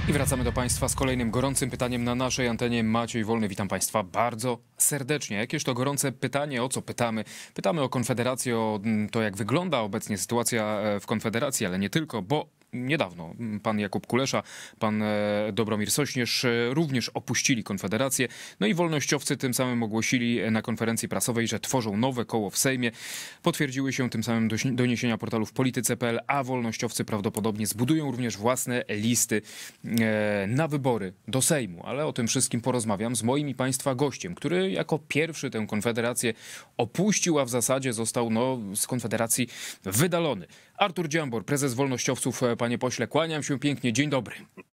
I wracamy do Państwa z kolejnym gorącym pytaniem na naszej antenie. Maciej Wolny, witam Państwa bardzo serdecznie. Jakież to gorące pytanie, o co pytamy? Pytamy o Konfederację, o to, jak wygląda obecnie sytuacja w Konfederacji, ale nie tylko, bo niedawno pan Jakub Kulesza, pan Dobromir Sośnierz również opuścili Konfederację. No i wolnościowcy tym samym ogłosili na konferencji prasowej, że tworzą nowe koło w Sejmie. Potwierdziły się tym samym doniesienia portalów polityce.pl, a wolnościowcy prawdopodobnie zbudują również własne listy na wybory do Sejmu. Ale o tym wszystkim porozmawiam z moim i Państwa gościem, który jako pierwszy tę Konfederację opuścił, a w zasadzie został z Konfederacji wydalony. Artur Dziambor, prezes wolnościowców. Panie pośle, kłaniam się pięknie. Dzień dobry.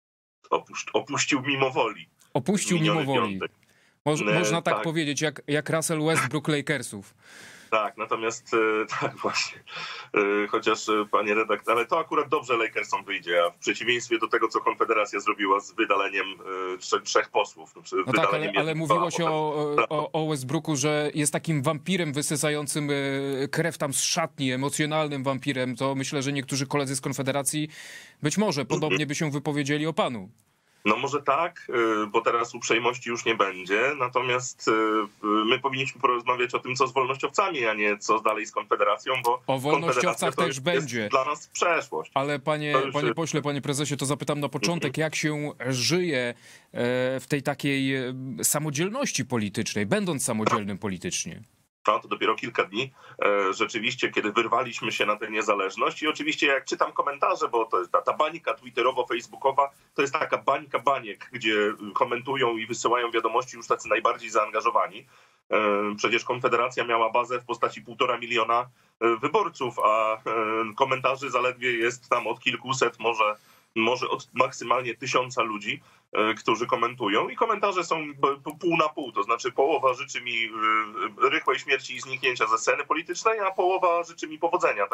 Opuścił mimo woli. Opuścił mimo woli. Można tak powiedzieć, jak Russell Westbrook Lakersów. Tak, natomiast tak właśnie, chociaż panie redaktor, ale to akurat dobrze Lakersom wyjdzie, a w przeciwieństwie do tego, co Konfederacja zrobiła z wydaleniem trzech posłów. No tak, ale mówiło się o Westbrooku, że jest takim wampirem wysysającym krew tam z szatni, emocjonalnym wampirem. To myślę, że niektórzy koledzy z Konfederacji być może podobnie by się wypowiedzieli o panu. No może tak, bo teraz uprzejmości już nie będzie, natomiast my powinniśmy porozmawiać o tym, co z wolnościowcami, a nie co dalej z Konfederacją, bo o wolnościowcach też będzie. Jest dla nas przeszłość. Ale panie pośle, panie prezesie, to zapytam na początek, jak się żyje w tej takiej samodzielności politycznej, będąc samodzielnym politycznie? To dopiero kilka dni, rzeczywiście, kiedy wyrwaliśmy się na tę niezależność i oczywiście jak czytam komentarze, bo to jest ta bańka twitterowo-facebookowa, to jest taka bańka baniek, gdzie komentują i wysyłają wiadomości już tacy najbardziej zaangażowani. Przecież Konfederacja miała bazę w postaci 1,5 miliona wyborców, a komentarzy zaledwie jest tam od kilkuset, może od maksymalnie 1000 ludzi, którzy komentują i komentarze są pół na pół, to znaczy połowa życzy mi rychłej śmierci i zniknięcia ze sceny politycznej, a połowa życzy mi powodzenia,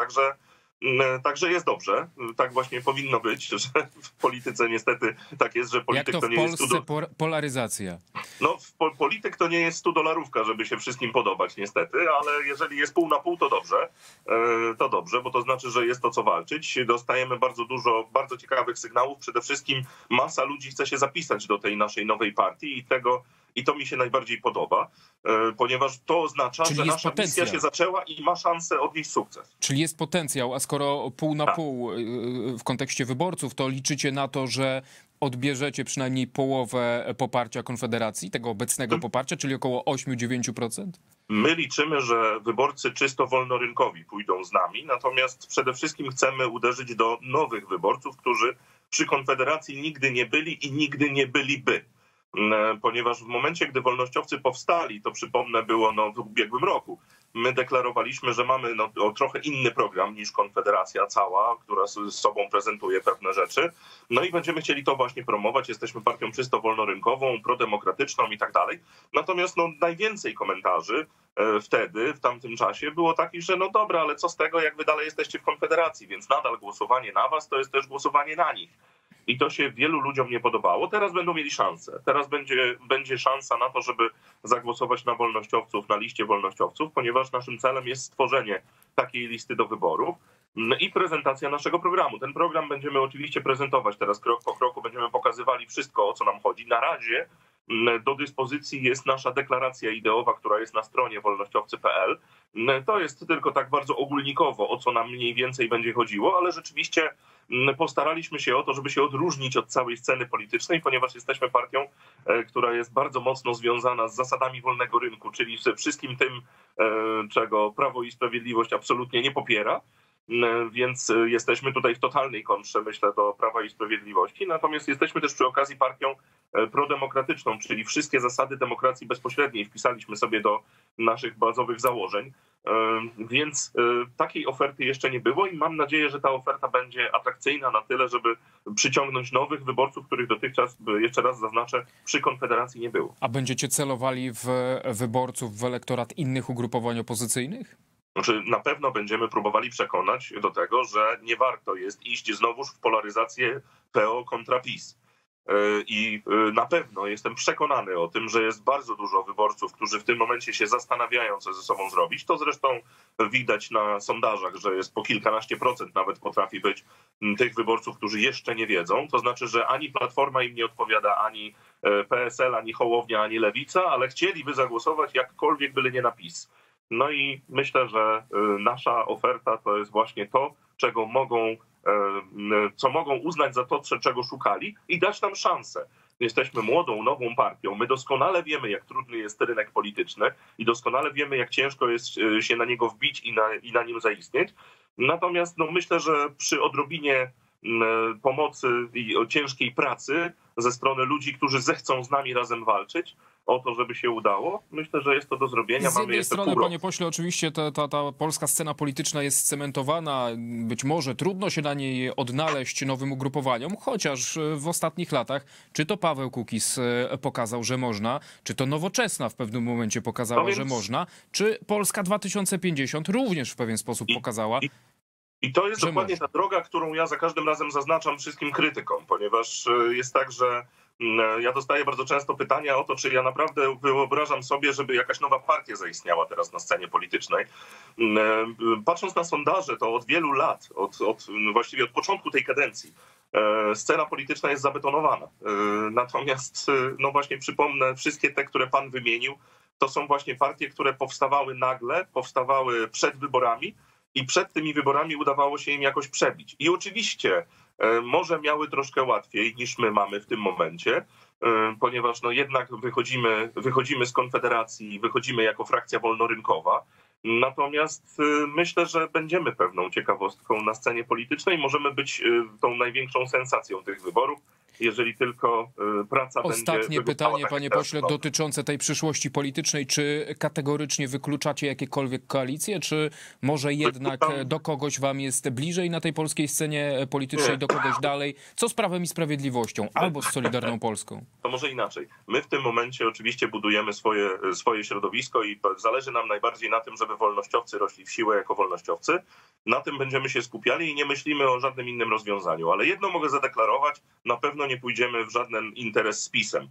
Także jest dobrze. Tak właśnie powinno być, że w polityce niestety tak jest, że polityk to nie jest... Jak to w Polsce polaryzacja? No, polityk to nie jest $100, żeby się wszystkim podobać niestety, ale jeżeli jest pół na pół, to dobrze, bo to znaczy, że jest o co walczyć. Dostajemy bardzo dużo bardzo ciekawych sygnałów. Przede wszystkim masa ludzi chce się zapisać do tej naszej nowej partii i to mi się najbardziej podoba, ponieważ to oznacza, że nasza misja się zaczęła i ma szansę odnieść sukces. Czyli jest potencjał, a skoro pół na pół w kontekście wyborców, to liczycie na to, że odbierzecie przynajmniej połowę poparcia Konfederacji, tego obecnego poparcia, czyli około 8-9%? My liczymy, że wyborcy czysto wolnorynkowi pójdą z nami, natomiast przede wszystkim chcemy uderzyć do nowych wyborców, którzy przy Konfederacji nigdy nie byli i nigdy nie byliby. Ponieważ w momencie, gdy wolnościowcy powstali, to przypomnę było w ubiegłym roku, my deklarowaliśmy, że mamy trochę inny program niż Konfederacja cała, która z sobą prezentuje pewne rzeczy. No i będziemy chcieli to właśnie promować. Jesteśmy partią czysto wolnorynkową, prodemokratyczną i tak dalej. Natomiast najwięcej komentarzy wtedy, w tamtym czasie było takich, że no dobra, ale co z tego, jak wy dalej jesteście w Konfederacji, więc nadal głosowanie na was to jest też głosowanie na nich. I to się wielu ludziom nie podobało. Teraz będą mieli szansę. Teraz będzie szansa na to, żeby zagłosować na wolnościowców, na liście wolnościowców, ponieważ naszym celem jest stworzenie takiej listy do wyborów i prezentacja naszego programu. Ten program będziemy oczywiście prezentować teraz krok po kroku. Będziemy pokazywali wszystko, o co nam chodzi. Na razie do dyspozycji jest nasza deklaracja ideowa, która jest na stronie wolnościowcy.pl. To jest tylko tak bardzo ogólnikowo, o co nam mniej więcej będzie chodziło, ale rzeczywiście postaraliśmy się o to, żeby się odróżnić od całej sceny politycznej, ponieważ jesteśmy partią, która jest bardzo mocno związana z zasadami wolnego rynku, czyli ze wszystkim tym, czego Prawo i Sprawiedliwość absolutnie nie popiera. Więc jesteśmy tutaj w totalnej kontrze, myślę, do Prawa i Sprawiedliwości. Natomiast jesteśmy też przy okazji partią prodemokratyczną, czyli wszystkie zasady demokracji bezpośredniej wpisaliśmy sobie do naszych bazowych założeń. Więc takiej oferty jeszcze nie było i mam nadzieję, że ta oferta będzie atrakcyjna na tyle, żeby przyciągnąć nowych wyborców, których dotychczas, jeszcze raz zaznaczę, przy Konfederacji nie było. A będziecie celowali w wyborców, w elektorat innych ugrupowań opozycyjnych? Znaczy, na pewno będziemy próbowali przekonać do tego, że nie warto jest iść znowuż w polaryzację PO kontra PiS. I na pewno jestem przekonany o tym, że jest bardzo dużo wyborców, którzy w tym momencie się zastanawiają, co ze sobą zrobić. To zresztą widać na sondażach, że jest po kilkanaście procent nawet potrafi być tych wyborców, którzy jeszcze nie wiedzą. To znaczy, że ani Platforma im nie odpowiada, ani PSL, ani Hołownia, ani Lewica, ale chcieliby zagłosować jakkolwiek, byle nie na PiS. No i myślę, że nasza oferta to jest właśnie to, co mogą uznać za to, czego szukali i dać nam szansę. Jesteśmy młodą, nową partią. My doskonale wiemy, jak trudny jest rynek polityczny i doskonale wiemy, jak ciężko jest się na niego wbić i na nim zaistnieć. Natomiast myślę, że przy odrobinie pomocy i ciężkiej pracy ze strony ludzi, którzy zechcą z nami razem walczyć o to, żeby się udało. Myślę, że jest to do zrobienia. Z jednej strony, panie pośle, oczywiście ta polska scena polityczna jest cementowana. Być może trudno się na niej odnaleźć nowym ugrupowaniom, chociaż w ostatnich latach czy to Paweł Kukiz pokazał, że można, czy to Nowoczesna w pewnym momencie pokazała, że można, czy Polska 2050 również w pewien sposób pokazała. I to jest dokładnie ta droga, którą ja za każdym razem zaznaczam wszystkim krytykom, ponieważ jest tak, że ja dostaję bardzo często pytania o to, czy ja naprawdę wyobrażam sobie, żeby jakaś nowa partia zaistniała teraz na scenie politycznej. Patrząc na sondaże, to od wielu lat, właściwie od początku tej kadencji, scena polityczna jest zabetonowana. Natomiast, właśnie przypomnę, wszystkie te, które pan wymienił, to są właśnie partie, które powstawały nagle, powstawały przed wyborami, i przed tymi wyborami udawało się im jakoś przebić. I oczywiście może miały troszkę łatwiej niż my mamy w tym momencie, ponieważ jednak wychodzimy z Konfederacji, wychodzimy jako frakcja wolnorynkowa. Natomiast myślę, że będziemy pewną ciekawostką na scenie politycznej. Możemy być tą największą sensacją tych wyborów, jeżeli tylko praca będzie... Ostatnie pytanie, panie pośle, dotyczące tej przyszłości politycznej. Czy kategorycznie wykluczacie jakiekolwiek koalicje, czy może jednak do kogoś wam jest bliżej na tej polskiej scenie politycznej, do kogoś dalej? Co z Prawem i Sprawiedliwością albo z Solidarną Polską? To może inaczej. My w tym momencie oczywiście budujemy swoje środowisko i zależy nam najbardziej na tym, żeby wolnościowcy rośli w siłę jako wolnościowcy. Na tym będziemy się skupiali i nie myślimy o żadnym innym rozwiązaniu. Ale jedno mogę zadeklarować, na pewno nie pójdziemy w żaden interes z PiS-em.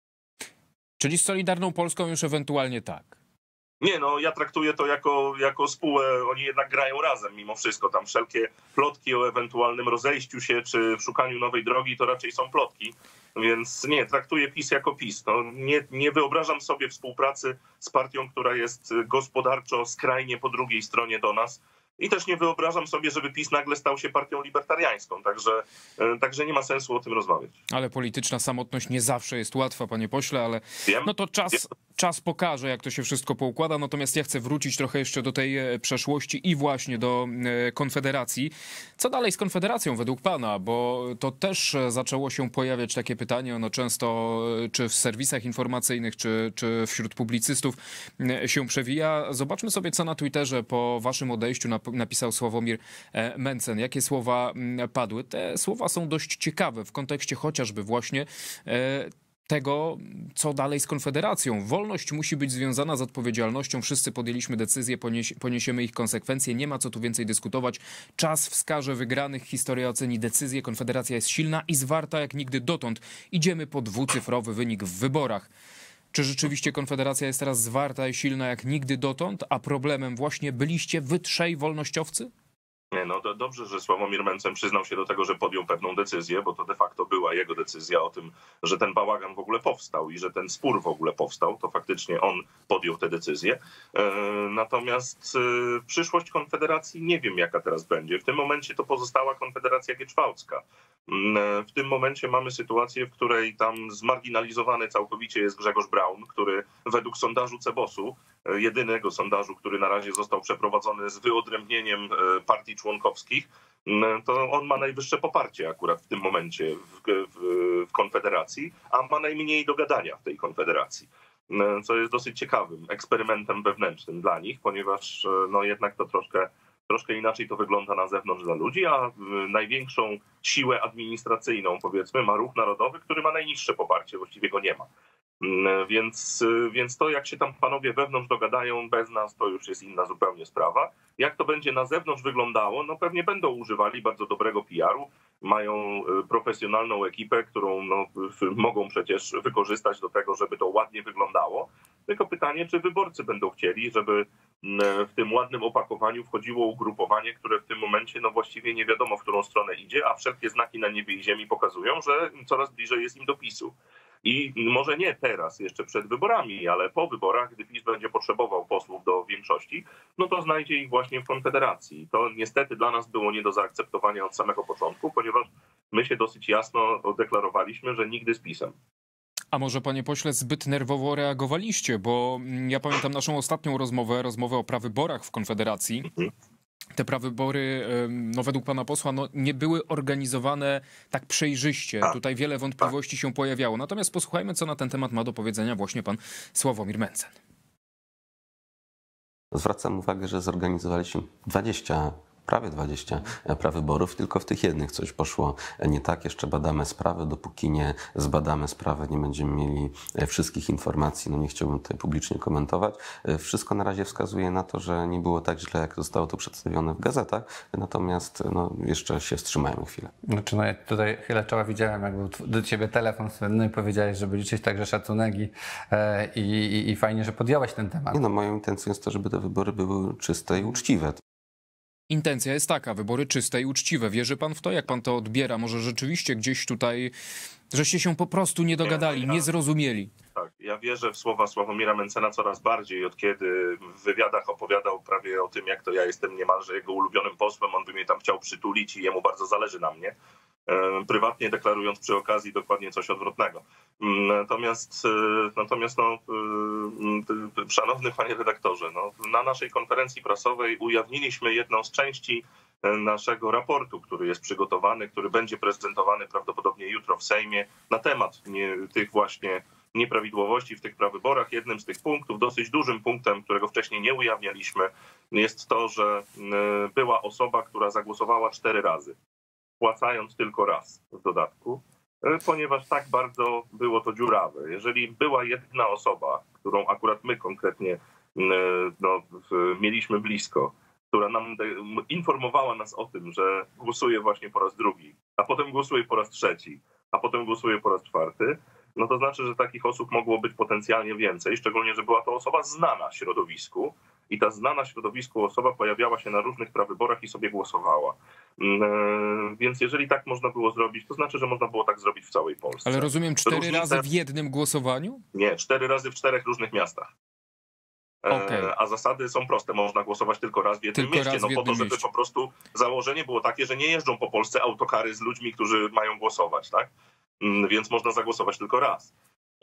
Czyli z Solidarną Polską już ewentualnie tak? Nie, ja traktuję to jako spółę, oni jednak grają razem mimo wszystko. Tam wszelkie plotki o ewentualnym rozejściu się czy w szukaniu nowej drogi to raczej są plotki. Więc nie, traktuję PiS jako PiS. Nie wyobrażam sobie współpracy z partią, która jest gospodarczo skrajnie po drugiej stronie do nas. I też nie wyobrażam sobie, żeby PiS nagle stał się partią libertariańską. Także nie ma sensu o tym rozmawiać. Ale polityczna samotność nie zawsze jest łatwa, panie pośle, ale to czas pokaże, jak to się wszystko poukłada. Natomiast ja chcę wrócić trochę jeszcze do tej przeszłości i właśnie do Konfederacji. Co dalej z Konfederacją według pana? Bo to też zaczęło się pojawiać takie pytanie, ono często czy w serwisach informacyjnych, czy wśród publicystów się przewija. Zobaczmy sobie, co na Twitterze po waszym odejściu napisał Sławomir Mencen. Jakie słowa padły? Te słowa są dość ciekawe w kontekście chociażby właśnie tego, co dalej z Konfederacją. Wolność musi być związana z odpowiedzialnością. Wszyscy podjęliśmy decyzje, poniesiemy ich konsekwencje. Nie ma co tu więcej dyskutować. Czas wskaże wygranych, historia oceni decyzję. Konfederacja jest silna i zwarta jak nigdy dotąd. Idziemy po dwucyfrowy wynik w wyborach. Czy rzeczywiście Konfederacja jest teraz zwarta i silna jak nigdy dotąd, a problemem właśnie byliście wy trzej wolnościowcy? Nie, to dobrze, że Sławomir Mencen przyznał się do tego, że podjął pewną decyzję, bo to de facto była jego decyzja o tym, że ten bałagan w ogóle powstał i że ten spór w ogóle powstał. To faktycznie on podjął tę decyzję. Natomiast przyszłość Konfederacji nie wiem, jaka teraz będzie. W tym momencie to pozostała Konfederacja Gieczwałcka. W tym momencie mamy sytuację, w której tam zmarginalizowany całkowicie jest Grzegorz Braun, który według sondażu CBOS-u, jedynego sondażu, który na razie został przeprowadzony z wyodrębnieniem partii członkowskich, to on ma najwyższe poparcie akurat w tym momencie w Konfederacji, a ma najmniej do gadania w tej Konfederacji. Co jest dosyć ciekawym eksperymentem wewnętrznym dla nich, ponieważ jednak to troszkę inaczej to wygląda na zewnątrz dla ludzi, a największą siłę administracyjną, powiedzmy, ma Ruch Narodowy, który ma najniższe poparcie, właściwie go nie ma. Więc to, jak się tam panowie wewnątrz dogadają bez nas, to już jest inna zupełnie sprawa. Jak to będzie na zewnątrz wyglądało, no pewnie będą używali bardzo dobrego PR-u. Mają profesjonalną ekipę, którą mogą przecież wykorzystać do tego, żeby to ładnie wyglądało. Tylko pytanie, czy wyborcy będą chcieli, żeby w tym ładnym opakowaniu wchodziło ugrupowanie, które w tym momencie właściwie nie wiadomo, w którą stronę idzie, a wszelkie znaki na niebie i ziemi pokazują, że coraz bliżej jest im do PiS-u. I może nie teraz, jeszcze przed wyborami, ale po wyborach, gdy PiS będzie potrzebował posłów do większości, no to znajdzie ich właśnie w Konfederacji. To niestety dla nas było nie do zaakceptowania od samego początku, ponieważ my się dosyć jasno deklarowaliśmy, że nigdy z PiS-em. A może, panie pośle, zbyt nerwowo reagowaliście? Bo ja pamiętam naszą ostatnią rozmowę o prawyborach w Konfederacji. Te prawybory, według pana posła, nie były organizowane tak przejrzyście. Tutaj wiele wątpliwości się pojawiało. Natomiast posłuchajmy, co na ten temat ma do powiedzenia właśnie pan Sławomir Mencen. Zwracam uwagę, że zorganizowaliśmy prawie 20 prawyborów, tylko w tych jednych coś poszło nie tak. Jeszcze badamy sprawę. Dopóki nie zbadamy sprawy, nie będziemy mieli wszystkich informacji. Nie chciałbym tutaj publicznie komentować. Wszystko na razie wskazuje na to, że nie było tak źle, jak zostało to przedstawione w gazetach. Natomiast jeszcze się wstrzymajmy chwilę. Ja tutaj chwilę czoła widziałem, jak był do ciebie telefon słynny i powiedziałeś, żeby liczyć także szacunek i fajnie, że podjąłeś ten temat. Moją intencją jest to, żeby te wybory były czyste i uczciwe. Intencja jest taka, wybory czyste i uczciwe. Wierzy pan w to? Jak pan to odbiera? Może rzeczywiście gdzieś tutaj, żeście się po prostu nie dogadali, nie zrozumieli? Tak, ja wierzę w słowa Sławomira Mencena coraz bardziej, od kiedy w wywiadach opowiadał prawie o tym, jak to ja jestem niemalże jego ulubionym posłem, on by mnie tam chciał przytulić i jemu bardzo zależy na mnie. Prywatnie deklarując przy okazji dokładnie coś odwrotnego. Natomiast szanowny panie redaktorze, na naszej konferencji prasowej ujawniliśmy jedną z części naszego raportu, który jest przygotowany, który będzie prezentowany prawdopodobnie jutro w Sejmie na temat tych właśnie nieprawidłowości w tych prawyborach. Jednym z tych punktów, dosyć dużym punktem, którego wcześniej nie ujawnialiśmy, jest to, że była osoba, która zagłosowała 4 razy. Płacając tylko raz w dodatku, ponieważ tak bardzo było to dziurawe. Jeżeli była jedna osoba, którą akurat my konkretnie mieliśmy blisko, która nam informowała nas o tym, że głosuje właśnie po raz drugi, a potem głosuje po raz trzeci, a potem głosuje po raz czwarty, to znaczy, że takich osób mogło być potencjalnie więcej, szczególnie, że była to osoba znana środowisku i ta znana środowisku osoba pojawiała się na różnych prawyborach i sobie głosowała. Więc jeżeli tak można było zrobić, to znaczy, że można było tak zrobić w całej Polsce. Ale rozumiem, 4 razy w jednym głosowaniu? Nie, 4 razy w 4 różnych miastach. Okay. A zasady są proste. Można głosować tylko raz w jednym mieście. Po to, żeby po prostu założenie było takie, że nie jeżdżą po Polsce autokary z ludźmi, którzy mają głosować, tak? Więc można zagłosować tylko raz.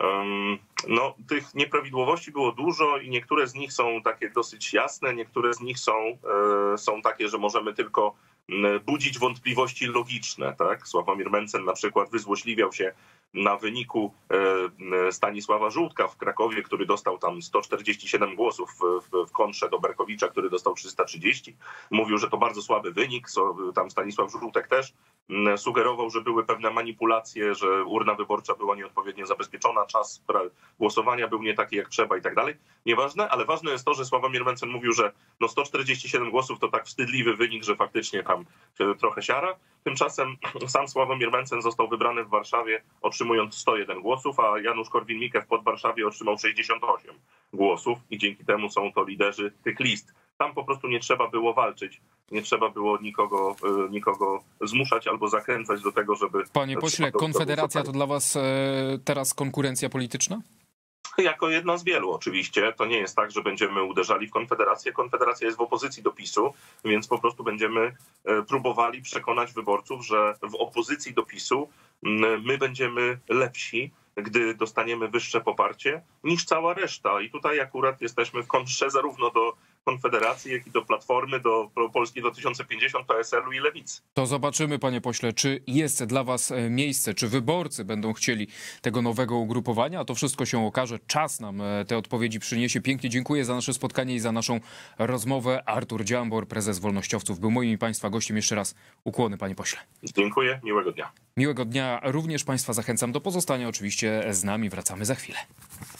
Tych nieprawidłowości było dużo i niektóre z nich są takie dosyć jasne, niektóre z nich są takie, że możemy tylko budzić wątpliwości logiczne. Tak? Sławomir Mencen na przykład wyzłośliwiał się na wyniku Stanisława Żółtka w Krakowie, który dostał tam 147 głosów w kontrze do Berkowicza, który dostał 330. Mówił, że to bardzo słaby wynik. Tam Stanisław Żółtek też sugerował, że były pewne manipulacje, że urna wyborcza była nieodpowiednio zabezpieczona, czas głosowania był nie taki jak trzeba i tak dalej. Nieważne, ale ważne jest to, że Sławomir Mencen mówił, że 147 głosów to tak wstydliwy wynik, że faktycznie tam się trochę siara. Tymczasem sam Sławomir Mencen został wybrany w Warszawie, otrzymując 101 głosów, a Janusz Korwin-Mikke w Podwarszawie otrzymał 68 głosów i dzięki temu są to liderzy tych list. Tam po prostu nie trzeba było walczyć, nie trzeba było nikogo zmuszać albo zachęcać do tego, żeby... Panie pośle, Konfederacja to dla was teraz konkurencja polityczna? Jako jedna z wielu oczywiście. To nie jest tak, że będziemy uderzali w Konfederację. Konfederacja jest w opozycji do PiS-u, więc po prostu będziemy próbowali przekonać wyborców, że w opozycji do PiS-u my będziemy lepsi, gdy dostaniemy wyższe poparcie niż cała reszta. I tutaj akurat jesteśmy w kontrze zarówno do Konfederacji, jak i do Platformy, do Polski 2050, PSL-u i Lewicy. To zobaczymy, panie pośle, czy jest dla was miejsce, czy wyborcy będą chcieli tego nowego ugrupowania, a to wszystko się okaże. Czas nam te odpowiedzi przyniesie. Pięknie dziękuję za nasze spotkanie i za naszą rozmowę. Artur Dziambor, prezes Wolnościowców, był moim i państwa gościem. Jeszcze raz ukłony, panie pośle. Dziękuję, miłego dnia. Miłego dnia. Również Państwa zachęcam do pozostania oczywiście z nami. Wracamy za chwilę.